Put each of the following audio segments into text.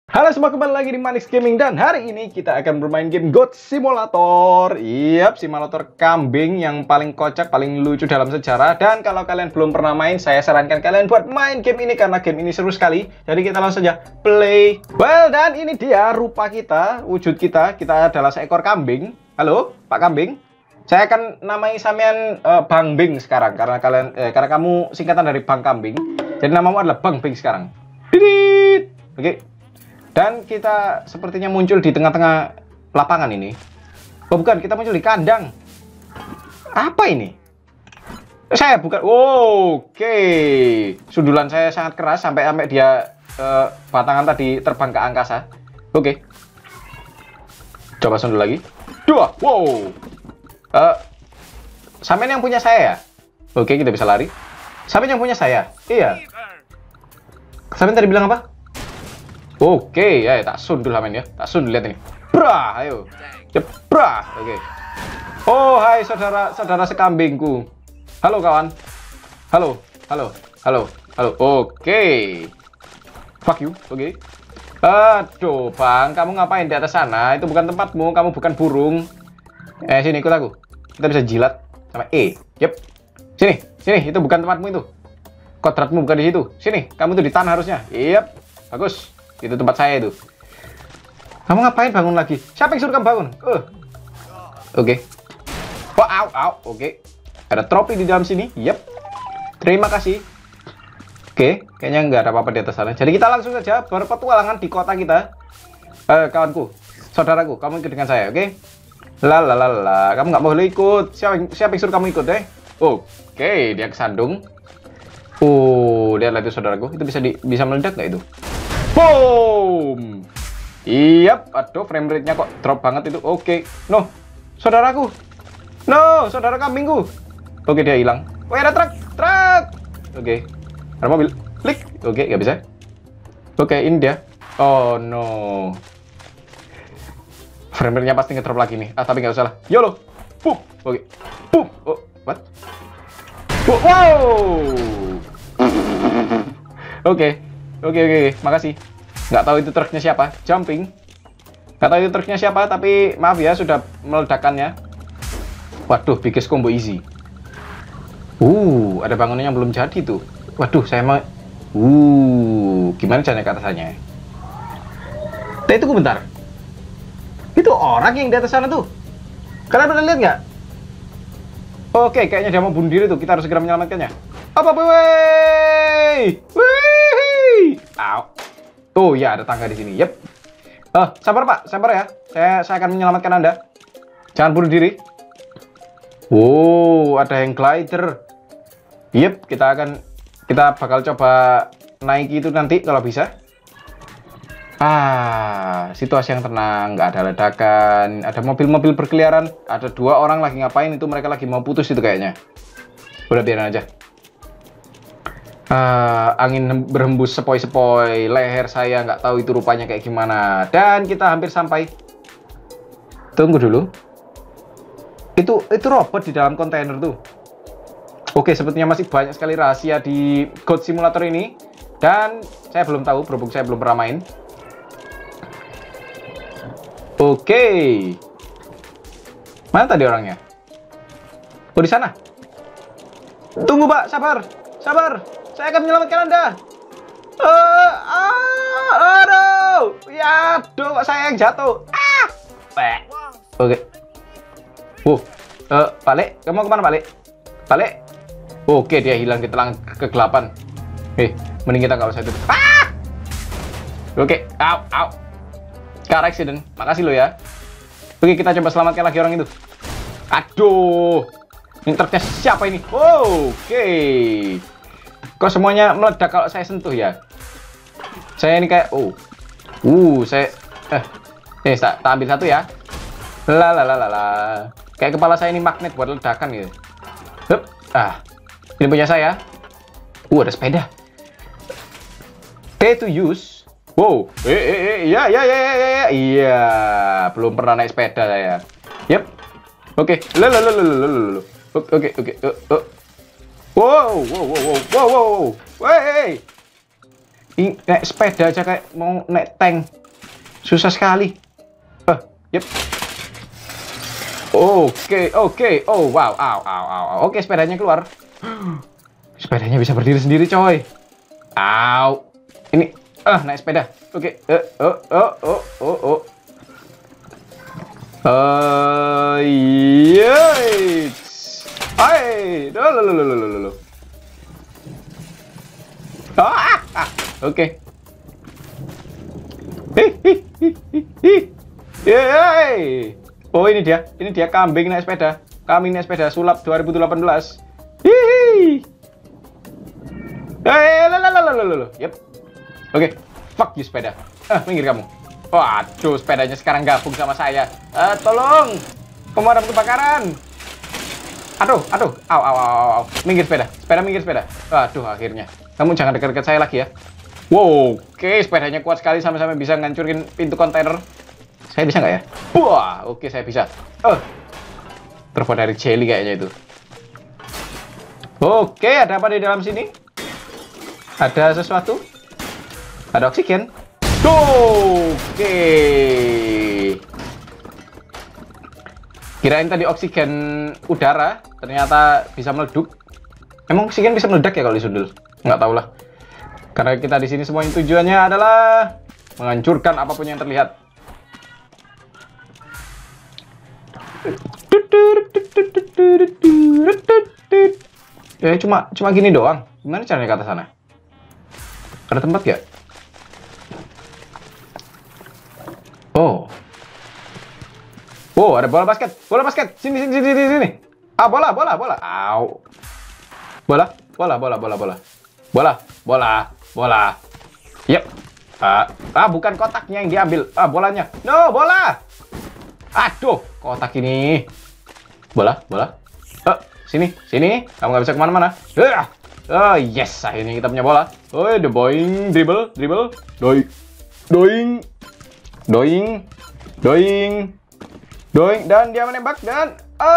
Halo semua, kembali lagi di Manix Gaming dan hari ini kita akan bermain game Goat Simulator. Yap, simulator kambing yang paling kocak, paling lucu dalam sejarah. Dan kalau kalian belum pernah main, saya sarankan kalian buat main game ini karena game ini seru sekali. Jadi kita langsung saja play. Well, dan ini dia rupa kita, wujud kita. Kita adalah seekor kambing. Halo, Pak Kambing. Saya akan namai sampean Bang Bing sekarang karena karena kamu singkatan dari Bang Kambing. Jadi namamu adalah Bang Bing sekarang. Didit. Oke. Dan kita sepertinya muncul di tengah-tengah lapangan ini. Oh bukan, kita muncul di kandang. Apa ini? Saya bukan. Oke. Sundulan saya sangat keras sampai dia batangan tadi terbang ke angkasa. Oke. Coba sundul lagi. Dua. Wow. Sampean yang punya saya ya? Oke, kita bisa lari. Sampean yang punya saya? Iya. Sampean tadi bilang apa? Oke, ya tak sundul Hamen ya. Tak sundul, lihat ini. Brah, ayo. Ceprah. Oke. Oh, hai saudara sekambingku. Halo kawan. Halo. Oke. Fuck you. Oke. Aduh, Bang, kamu ngapain di atas sana? Itu bukan tempatmu, kamu bukan burung. Sini ikut aku. Kita bisa jilat sama E. Yep. Sini, itu bukan tempatmu itu. Kodratmu bukan di situ. Sini, kamu tuh di tanah harusnya. Yep. Bagus. Itu tempat saya itu. Kamu ngapain bangun lagi? Siapa yang suruh kamu bangun? Oke. Oh, au. Oke. Ada trofi di dalam sini. Yep. Terima kasih. Oke. Kayaknya nggak ada apa-apa di atas sana. Jadi kita langsung saja berpetualangan di kota kita. Kawanku, saudaraku, kamu ikut dengan saya, oke? Kamu nggak boleh ikut. Siapa yang suruh kamu ikut, Oke, dia kesandung. Lihatlah itu saudaraku. Itu bisa meledak nggak itu? Boom. Iyap, aduh frame rate-nya kok drop banget itu. Oke. No, saudaraku. No, saudara kambingku. Oke, dia hilang. Wih, ada truk. Oke. Ada mobil. Klik. Oke, nggak bisa. Oke, ini dia. Oh no. Frame rate-nya pasti ngedrop lagi nih. Tapi nggak usah lah. YOLO. Boom. Oke. Boom. Oh, what? Wow. Oke, makasih. Nggak tahu itu truknya siapa, jumping. Nggak tahu itu truknya siapa, tapi maaf ya sudah meledakannya. Waduh, biggest combo easy. Ada bangunan yang belum jadi tuh. Waduh, saya mau. Gimana caranya ke atasannya? Itu bentar. Itu orang yang di atas sana tuh. Kalian udah lihat nggak? Oke, kayaknya dia mau bunuh diri tuh. Kita harus segera menyelamatkannya. Apa, woi? Au. Tuh ya, ada tangga di sini. Yep. Sabar Pak, sabar ya. Saya akan menyelamatkan Anda. Jangan bunuh diri. Ada hang glider. Yep, kita bakal coba naiki itu nanti kalau bisa. Situasi yang tenang, nggak ada ledakan, ada mobil-mobil berkeliaran, ada 2 orang lagi ngapain itu, mereka lagi mau putus itu kayaknya. Udah biarin aja. Angin berhembus sepoi-sepoi, leher saya nggak tahu itu rupanya kayak gimana. Dan kita hampir sampai. Tunggu dulu. Itu robot di dalam kontainer tuh. Oke, sepertinya masih banyak sekali rahasia di Goat Simulator ini. Dan saya belum tahu, berhubung saya belum pernah main. Oke. Mana tadi orangnya? Di sana. Tunggu Pak, sabar. Saya akan menyelamatkan Anda. Aduh. Ya, kok saya yang jatuh. Oke. Balik. Kamu kemana, Balik? Oke, dia hilang di telang kegelapan. Mending kita nggak usah itu. Oke, au. Car accident. Makasih lo ya. Oke, kita coba selamatkan lagi orang itu. Aduh. Ini truknya siapa ini? Oke. Kok semuanya meledak kalau saya sentuh ya? Saya ini kayak saya tak ambil satu ya. Kayak kepala saya ini magnet buat ledakan gitu. Ini punya saya. Ada sepeda. Pay to use. Iya, belum pernah naik sepeda saya. Yep. Oke. Oke. Wow. Wey. Naik sepeda aja kayak mau naik tank. Susah sekali. Yep. Oke. Oh, wow. Oke, sepedanya keluar. Sepedanya bisa berdiri sendiri, coy. Au. Ini, naik sepeda. Oke. Yeay. Hai. Loh. Oke. Yeay. Oh, ini dia kambing naik sepeda. Kambing naik sepeda sulap 2018. Hihi. Yep. Oke. Fuck you sepeda. Minggir kamu. Waduh, sepedanya sekarang gabung sama saya. Tolong. Pemadam kebakaran. Aduh. Au. Minggir sepeda. Minggir sepeda. Aduh, akhirnya. Kamu jangan dekat-dekat saya lagi ya. Wow, oke, sepedanya kuat sekali sampai-sampai bisa ngancurin pintu kontainer. Saya bisa nggak ya? Wah, oke, saya bisa. Terbuat dari jelly kayaknya itu. Oke, ada apa di dalam sini? Ada sesuatu? Ada oksigen? Oke. Kirain tadi oksigen udara, ternyata bisa meleduk. Emang oksigen bisa meledak ya kalau disundul? Nggak tahu lah. Karena kita di sini semuanya tujuannya adalah menghancurkan apapun yang terlihat. Ya cuma gini doang. Gimana caranya ke atas sana? Ada tempat gak? Oh, ada bola basket. Sini. Bola. Au. Bola. Yep. Bukan kotaknya yang diambil. Bolanya. No, bola. Aduh, kotak ini. Bola. Sini. Kamu nggak bisa kemana-mana. Yes, akhirnya kita punya bola. The boing, dribble. Doing. Dan dia menembak dan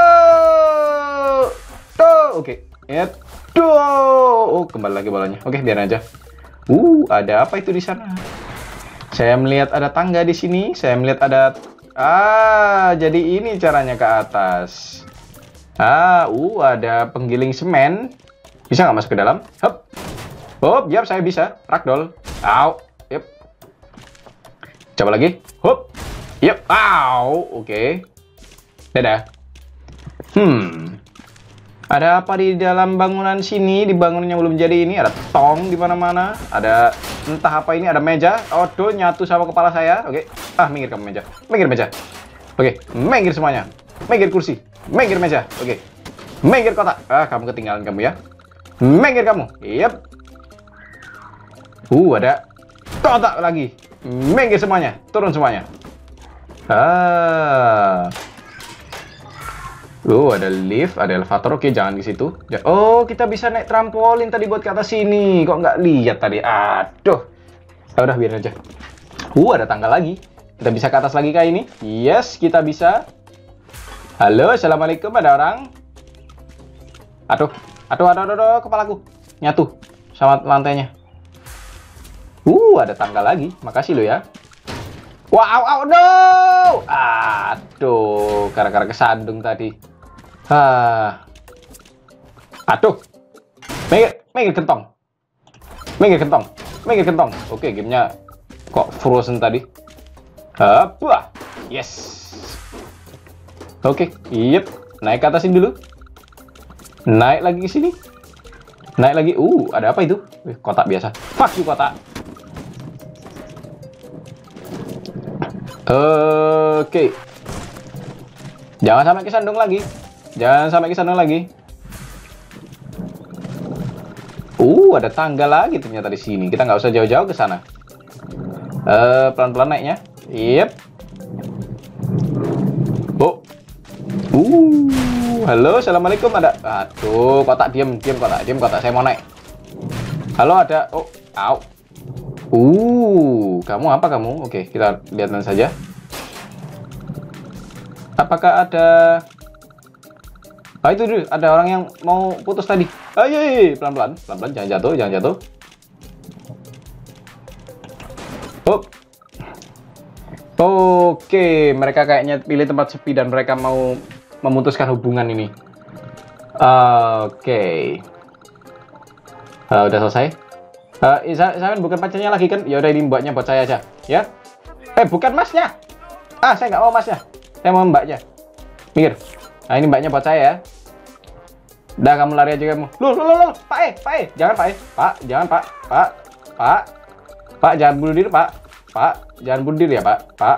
oke. Kembali lagi bolanya. Oke, biar aja. Ada apa itu di sana? Saya melihat ada tangga di sini. Saya melihat ada jadi ini caranya ke atas. Ada penggiling semen. Bisa nggak masuk ke dalam? Yap, saya bisa. Ragdoll. Yep. Coba lagi. Yep. Oke. Dadah. Ada apa di dalam bangunan sini? Di bangunan yang belum jadi ini ada tong di mana-mana. Ada entah apa ini, ada meja. Nyatu sama kepala saya. Oke. Minggir kamu meja. Minggir meja. Oke, minggir semuanya. Minggir kursi. Minggir meja. Oke. Minggir kotak. Kamu ketinggalan kamu ya. Minggir kamu. Yep. Ada kotak lagi. Minggir semuanya. Turun semuanya. Ada lift, ada elevator. Oke, jangan di situ. Kita bisa naik trampolin tadi buat ke atas sini. Kok nggak lihat tadi? Aduh. Udah, biarin aja. Ada tangga lagi. Kita bisa ke atas lagi kayak ini. Yes, kita bisa. Halo, assalamualaikum, ada orang? Aduh, kepalaku nyatu sama lantainya. Ada tangga lagi. Makasih lo ya. Wow, no! Aduh, gara-gara kesandung tadi. Aduh. Minggir kentong. Oke, gamenya kok frozen tadi. Yes. Oke, yep. Naik ke atasin dulu. Naik lagi ke sini. Naik lagi. Ada apa itu? Kotak biasa. Fuck you, kotak. Oke. Jangan sampai kesandung lagi. Ada tangga lagi ternyata di sini. Kita nggak usah jauh-jauh ke sana. Pelan-pelan naiknya. Yep. Halo, assalamualaikum, ada. Aduh, kotak diem kotak. Saya mau naik. Halo, ada. Kamu apa kamu? Oke, kita lihat saja. Apakah ada? Itu dulu, ada orang yang mau putus tadi. Ayo, pelan-pelan, jangan jatuh. Oke, mereka kayaknya pilih tempat sepi dan mereka mau memutuskan hubungan ini. Oke. Udah selesai. Saya bukan pacarnya lagi kan? Ya udah, ini mbaknya buat saya aja, ya. Bukan masnya. Saya nggak mau masnya. Saya mau mbaknya. Minggir. Nah, ini mbaknya buat saya ya. Udah, kamu lari aja kamu. Loh, Pak, jangan Pak, Pak, jangan Pak, Pak, jangan bunuh diri Pak, jangan bunuh diri ya Pak,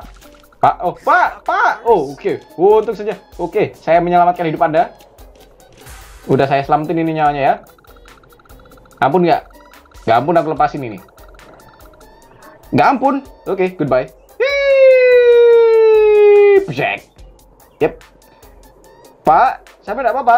oke, untung saja, oke, saya menyelamatkan hidup Anda. Udah saya selamatin ini nyawanya ya. Ampun nggak? Nggak ampun, aku lepasin ini. Nggak ampun, oke, goodbye. Jack. Yep. Pak, sampai nggak apa-apa?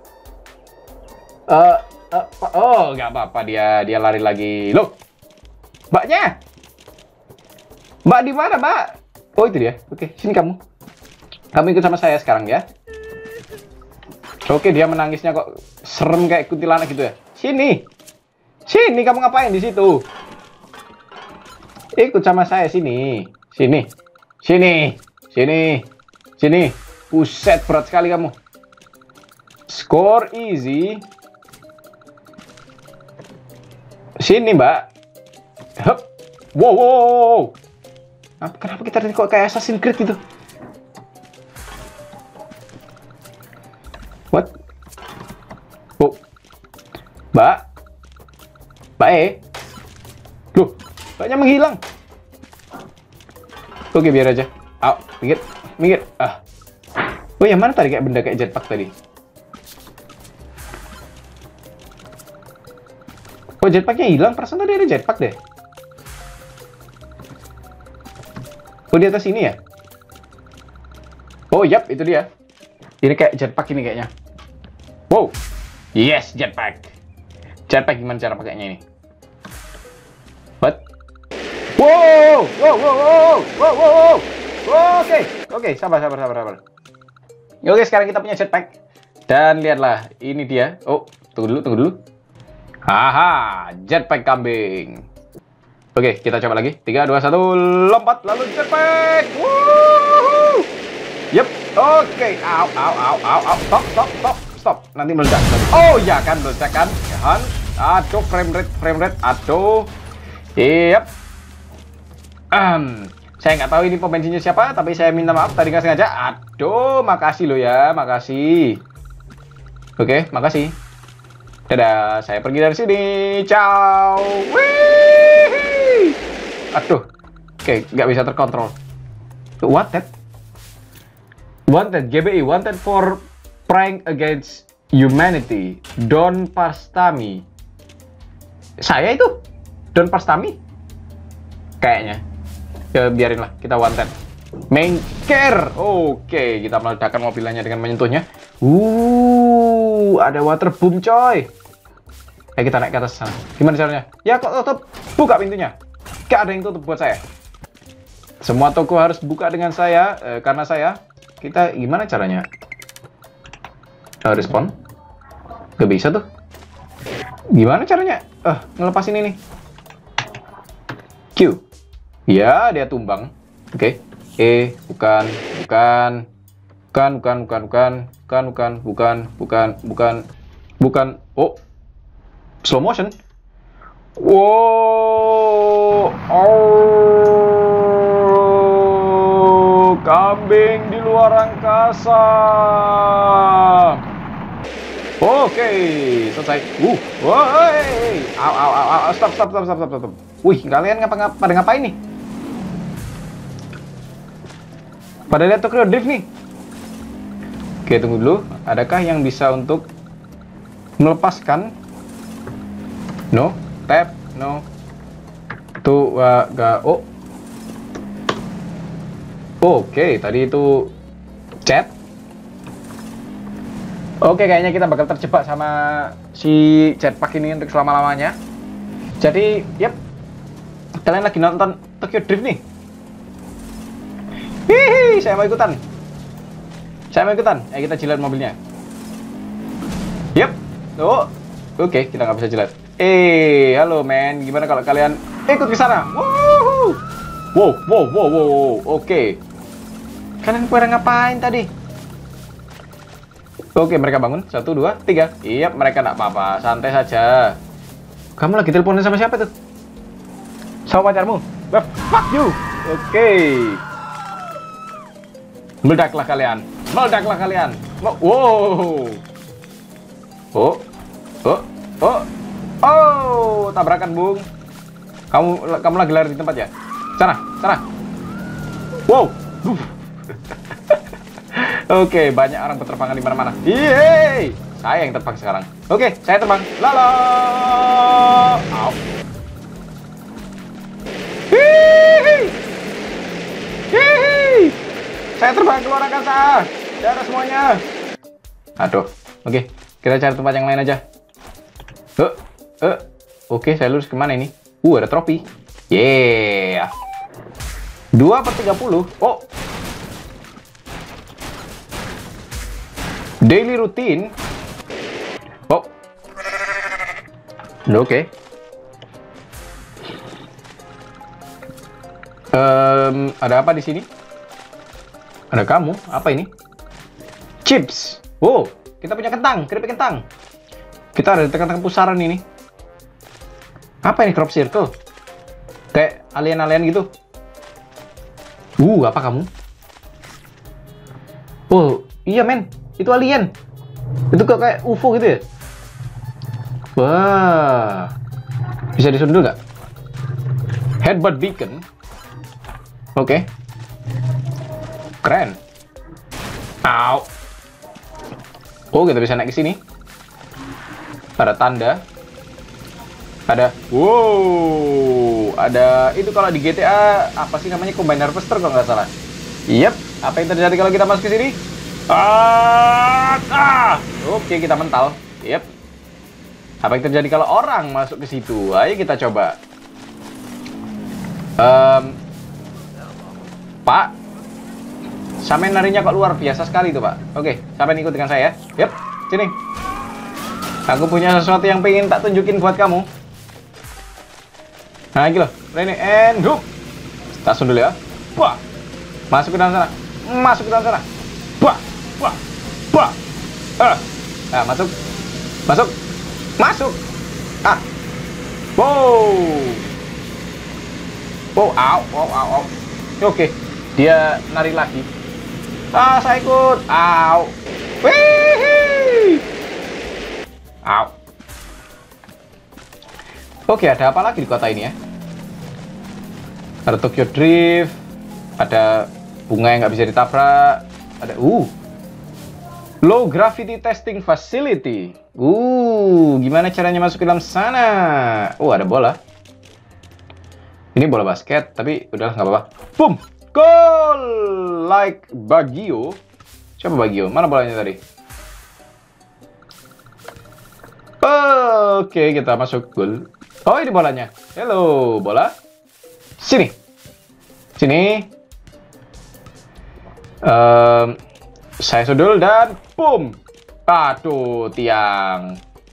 Oh, nggak apa-apa, dia lari lagi. Loh, mbaknya, mbak di mana, mbak? Oh, itu dia. Oke, sini kamu ikut sama saya sekarang ya. Oke, dia menangisnya kok serem kayak kuntilanak gitu ya. Sini, kamu ngapain di situ? Ikut sama saya sini. Buset, berat sekali kamu. Score easy. Sini, Mbak. Hup. Wow. Kenapa kita kok kayak Assassin's Creed gitu? What? Oh. Mbak. Loh, mbaknya menghilang. Oke, biar aja. Minggir. Oh, yang mana tadi kayak benda kayak jetpack tadi? Oh, jetpacknya hilang. Perasaan tadi ada jetpack deh. Oh, di atas ini ya? Oh, yap, itu dia. Ini kayak jetpack ini kayaknya. Wow. Yes, jetpack. Jetpack gimana cara pakainya ini? What? Wow. Oke, sabar. Oke, sekarang kita punya jetpack. Dan lihatlah, ini dia. Oh, tunggu dulu. Haha, jetpack kambing. Oke, kita coba lagi. 3, 2, 1, lompat, lalu jetpack. Woohoo! Yep, oke. Stop. Nanti meledak. Oh ya kan, meledak kan. Aduh, frame rate. Aduh. Yep. Saya nggak tahu ini pembensinnya siapa, tapi saya minta maaf tadi nggak sengaja. Aduh, makasih lo ya, makasih. Oke, makasih. Dadah, saya pergi dari sini. Ciao. Wih. Aduh. Oke, nggak bisa terkontrol. Wanted, GBI, wanted for prank against humanity. Don Pastami. Saya itu? Don Pastami? Kayaknya. Ya, biarinlah, kita wanted. Main care. Oke, kita meledakkan mobilnya dengan menyentuhnya. Ada water boom, coy. Kita naik ke atas sana. Gimana caranya? Ya, kok tutup? Buka pintunya. Gak ada yang tutup buat saya. Semua toko harus buka dengan saya, karena saya. Kita gimana caranya? Respon? Gak bisa tuh. Gimana caranya? Ngelepasin ini. Q. Ya, dia tumbang. Oke. Bukan. Oh. Slow motion. Wow. Oh. Kambing di luar angkasa. Oke, selesai. Woi. Stop. Wih, kalian pada ngapain nih? Pada lihat Tokyo Drift nih. Oke, tunggu dulu. Adakah yang bisa untuk melepaskan? No, tap, no. Tuh, oh. Oke, tadi itu chat. Oke, kayaknya kita bakal terjebak sama si jetpack ini untuk selama-lamanya. Jadi, yep. Kalian lagi nonton Tokyo Drift nih. Hihi, saya mau ikutan. Ayo kita jilat mobilnya. Yep. Oh, oke, kita nggak bisa jilat. Halo men, gimana kalau kalian ikut ke sana? Woohoo! Wow, wow, wow, wow, wow. Oke. Kalian pada ngapain tadi? Oke, mereka bangun. 1, 2, 3. Iya, mereka enggak apa-apa. Santai saja. Kamu lagi teleponin sama siapa tuh? Sama pacarmu? Wah, fuck you. Oke. Meledaklah kalian. Meledaklah kalian. Wow. Oh. Oh. Oh. Oh, tabrakan, Bung. Kamu lagi lari di tempat ya? Sana, sana. Wow. Oke, banyak orang berterbangan di mana-mana. Yeay. Saya yang terbang sekarang. Oke, saya terbang. Lala. Au. Hihi. Hihi. Saya terbang ke luar angkasa. Dadah semuanya. Aduh. Oke, kita cari tempat yang lain aja. Oke, saya lurus kemana ini? Ada trofi. Yeah. 2/30. Oh. Daily routine. Oh. Oke. Ada apa di sini? Ada kamu? Apa ini? Chips. Oh, kita punya kentang, keripik kentang. Kita ada di tengah-tengah pusaran ini. Apa ini, crop circle? Kayak alien-alien gitu. Apa kamu? Oh, iya men. Itu alien. Itu kok kayak UFO gitu ya? Wah. Bisa disundul nggak? Headbutt beacon. Oke. Keren. Au. Oh, kita bisa naik ke sini. Ada tanda. Ada. Wow. Ada itu kalau di GTA apa sih namanya, combine harvester kalau nggak salah. Yep. Apa yang terjadi kalau kita masuk ke sini? Oke, kita mental. Yep. Apa yang terjadi kalau orang masuk ke situ? Ayo kita coba. Pak, sampean narinya kok luar biasa sekali tuh, Pak. Oke, sampean ikut dengan saya. Yep, sini. Aku punya sesuatu yang pengen tak tunjukin buat kamu. Nah, gitu loh. Ready and hook. Tak sundul ya. Wah. Masuk ke dalam sana. Masuk ke dalam sana. Wah. Wah. Wah. Nah, masuk. Masuk. Masuk. Wow. Wow, au, wow, au, au. Oke. Dia nari lagi. Saya ikut. Au. Wih. Au. Oke, ada apa lagi di kota ini ya? Ada Tokyo Drift, ada bunga yang nggak bisa ditabrak, ada low gravity testing facility. Gimana caranya masuk ke dalam sana? Ada bola. Ini bola basket, tapi udah nggak apa-apa. Boom, goal like Baggio. Siapa Baggio? Mana bolanya tadi? Oke, kita masuk gol. Oh, ini bolanya. Hello, bola. Sini. Sini. Saya sundul dan boom. Aduh, tiang.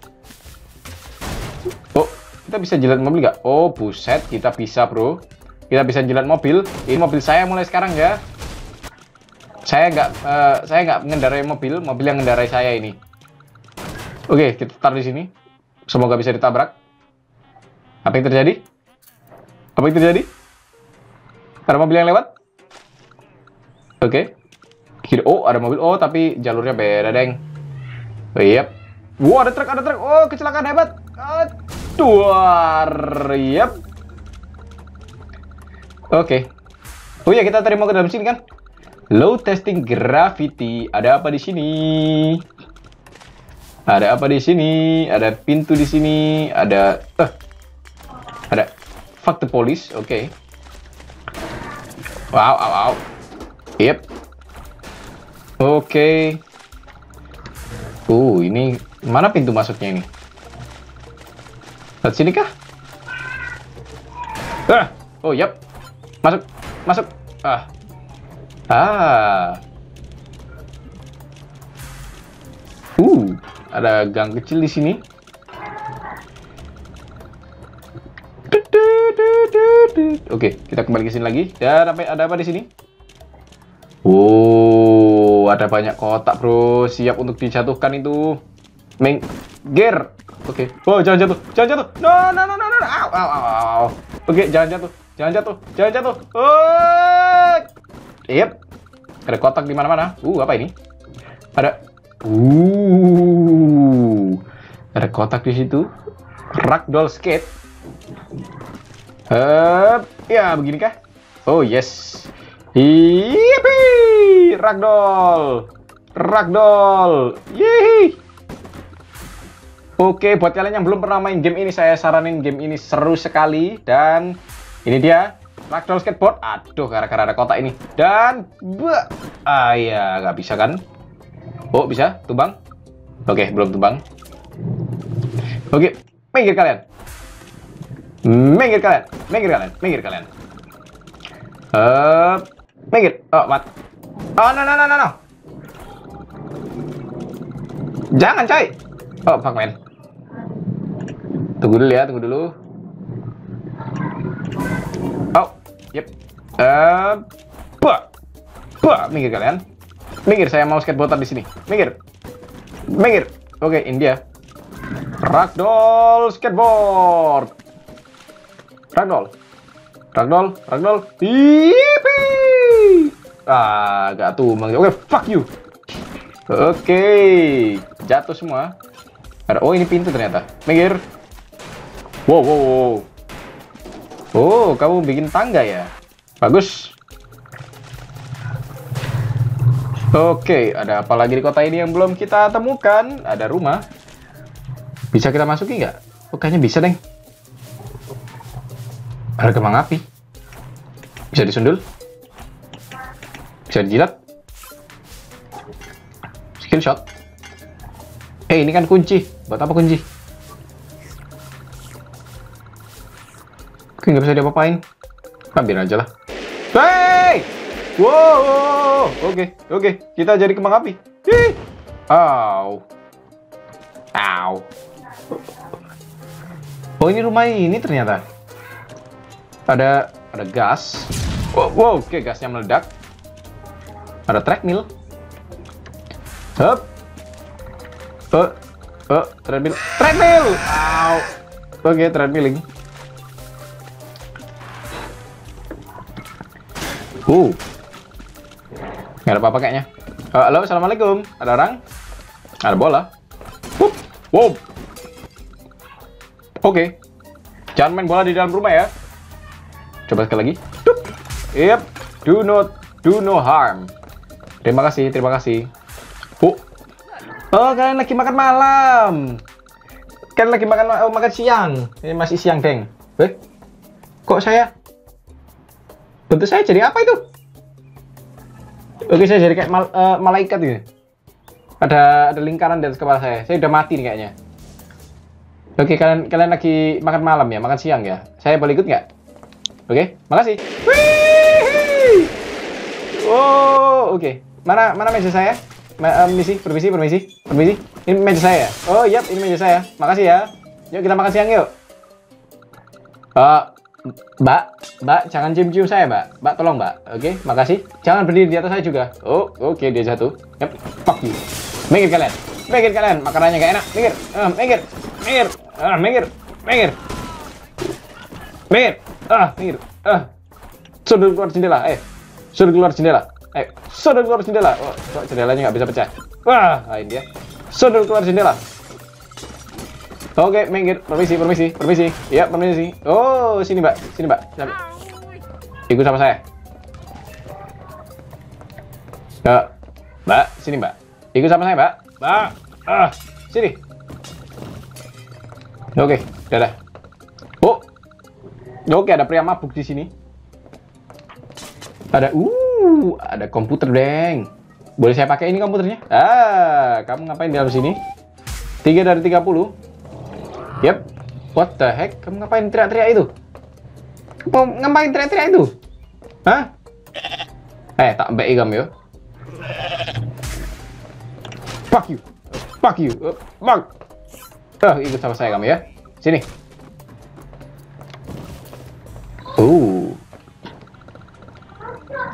Oh, kita bisa jilat mobil nggak? Oh, buset, kita bisa, bro. Kita bisa jilat mobil. Ini mobil saya mulai sekarang ya. Saya nggak mengendarai mobil yang mengendarai saya ini. Oke, kita taruh di sini. Semoga bisa ditabrak. Apa yang terjadi? Apa yang terjadi? Ada mobil yang lewat? Oke. Oh, ada mobil. Oh, tapi jalurnya beda, deng. Yep. Wow, ada truk, ada truk. Oh, kecelakaan hebat. Yep. Oke. Oh iya, kita tadi mau ke dalam sini kan? Low testing gravity. Ada apa di sini? Ada apa di sini? Ada pintu di sini. Ada fuck the police. Oke. Wow, wow, wow. Yep. Oke. Ini mana pintu masuknya ini? Lihat sini kah? Oh, yep. Masuk, masuk. Ada gang kecil di sini. Oke, kita kembali ke sini lagi. Dan ada apa di sini? Oh, ada banyak kotak, bro. Siap untuk dijatuhkan itu. Minggir. Oke. Oh, jangan jatuh. Jangan jatuh. No. Au, au, au, au. Oke, jangan jatuh. Jangan jatuh. Jangan jatuh. Oh. Yep. Ada kotak di mana-mana. Apa ini? Ada. Ada kotak di situ. Ragdoll skate. Ya, begini kah? Oh, yes. Yippee! Ragdoll. Yeay. Oke, buat kalian yang belum pernah main game ini, saya saranin game ini seru sekali. Dan ini dia, Ragdoll Skateboard. Aduh, gara-gara ada kotak ini. Dan, ya, nggak bisa kan? Oh, bisa? Tumbang? Oke, belum tumbang. Oke, minggir kalian. Minggir. Oh, mat. Oh, no. Jangan, coy. Oh, fuck, man. Tunggu dulu. Oh, yep. Minggir kalian. Minggir, saya mau skateboardan di sini. Minggir. Oke, ini dia. Ragdoll skateboard. Ragdoll. Yippee! Gak tumbang. Oke, fuck you. Oke, jatuh semua. Oh, ini pintu ternyata. Minggir. Wow. Oh, kamu bikin tangga ya? Bagus. Oke, ada apa lagi di kota ini yang belum kita temukan? Ada rumah. Bisa kita masuki nggak? Oh, kayaknya bisa, deng. Ada kembang api. Bisa disundul. Bisa dijilat. Skill shot. Ini kan kunci. Buat apa kunci? Oke, nggak bisa diapa-apain. Biar aja lah. Hey! Wow. Oke. Kita jadi kembang api. Au. Oh, ini rumah ini ternyata. Ada gas. Wow, oke, gasnya meledak. Ada treadmill. Treadmill. Au. Oke, treadmilling. Nggak ada apa-apa kayaknya. Halo, assalamualaikum. Ada orang? Ada bola. Wow. Oke. Jangan main bola di dalam rumah ya. Coba sekali lagi. Yep. Do no harm. Terima kasih. Oh, kalian lagi makan malam. Kalian lagi makan siang. Ini masih siang, deng. Kok saya? Bentuk saya jadi apa itu? Oke, saya jadi kayak malaikat gitu. Ada lingkaran di atas kepala saya. Saya udah mati nih kayaknya. Oke, kalian lagi makan malam ya, makan siang ya. Saya boleh ikut nggak? Oke, makasih. Oh, oke. Mana meja saya? Permisi. Ini meja saya. Oh, iya, ini meja saya. Makasih ya. Yuk kita makan siang yuk. Mbak, jangan cium-cium saya, Mbak. Mbak, tolong, Mbak. Oke, makasih. Jangan berdiri di atas saya juga. Oh, oke, dia jatuh. Yep, fuck you. Minggir kalian. Makanannya gak enak. Minggir. Sudah keluar jendela. Sudah keluar jendela. Oh, kok jendelanya nggak bisa pecah. Wah, lain dia. Sudah keluar jendela. Oke, minggir. Permisi. Iya, permisi. Oh, sini, Mbak. Ikut sama saya. Mbak, sini, Mbak. Ikut sama saya, Mbak. Sini. Oke, dadah. Oh. Oke, ada pria mabuk di sini. Ada komputer, deng. Boleh saya pakai ini komputernya? Kamu ngapain di dalam sini? 3 dari 30. Yep. What the heck? Kamu ngapain teriak-teriak itu? Ngapain teriak-teriak itu? Hah? Tak baik kamu ya. Fuck you. Ikut sama saya kamu ya. Sini.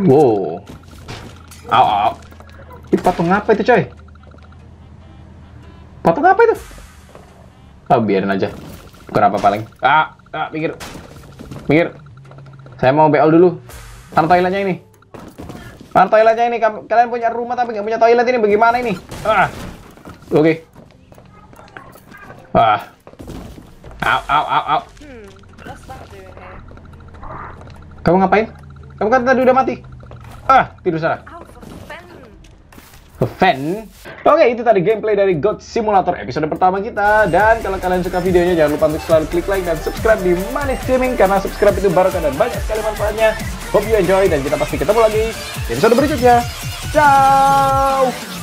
Wow. Au, au. Ini patung apa itu, coy? Patung apa itu? Oh, biarin aja. Bukan apa paling. Mikir. Mikir. Saya mau BL dulu. Mana toiletnya ini? Mana toiletnya ini? Kalian punya rumah tapi nggak punya toilet ini bagaimana ini? Oke. Au. What's that doing here? Kamu ngapain? Kamu kan tadi udah mati. Tidur sana. Ow, for fun. Fan. Oke, itu tadi gameplay dari God Simulator episode pertama kita. Dan kalau kalian suka videonya, jangan lupa untuk selalu klik like dan subscribe di Manis Gaming, karena subscribe itu barokah dan banyak sekali manfaatnya. Hope you enjoy, dan kita pasti ketemu lagi di episode berikutnya. Ciao.